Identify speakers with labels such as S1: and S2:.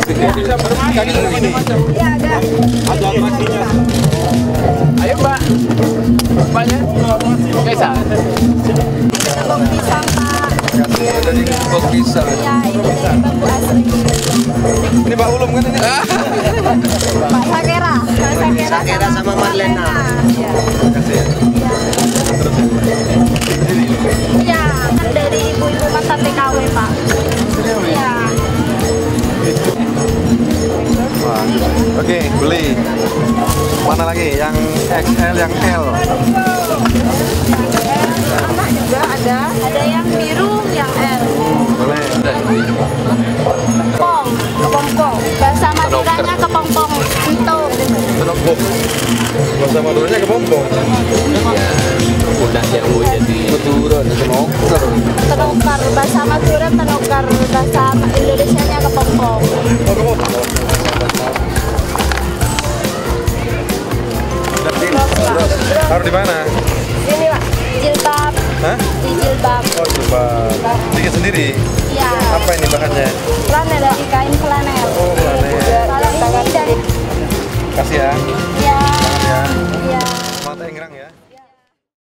S1: Kaki dulu ini.
S2: Iya, ada.
S1: Ada kakinya.
S3: Ayo Mbak. Mbaknya. Kaisa.
S2: Bambu pisang, Pak.
S1: Dari kok bisa.
S2: Iya, ini dari bambu asli.
S1: Ini Pak Ulum kan ini?
S2: Pak Sakera. Pak
S4: Sakera sama Marlena.
S2: Iya.
S1: Kasih ya.
S2: Iya, kan dari ibu-ibu masa TKW, Pak. Iya.
S1: Wah. Oke, beli. Mana lagi? Yang XL, yang L.
S2: Anak juga ada. Ada yang biru, yang L.
S1: Boleh.
S2: Kepompong. Bahasa Maduranya kepompong. Entung.
S1: Tenokbok. Bahasa Maduranya kepompong.
S3: Iya. Udah yang jadi keturun tenokar.
S2: Tenokar. Bahasa Madura tenokar. Bahasa Indonesianya kepompong.
S1: Oh, kepompong. Taruh di mana?
S2: Ini, Pak. Jilbab.
S1: Hah?
S2: Di jilbab.
S1: Oh, coba. Bikin sendiri.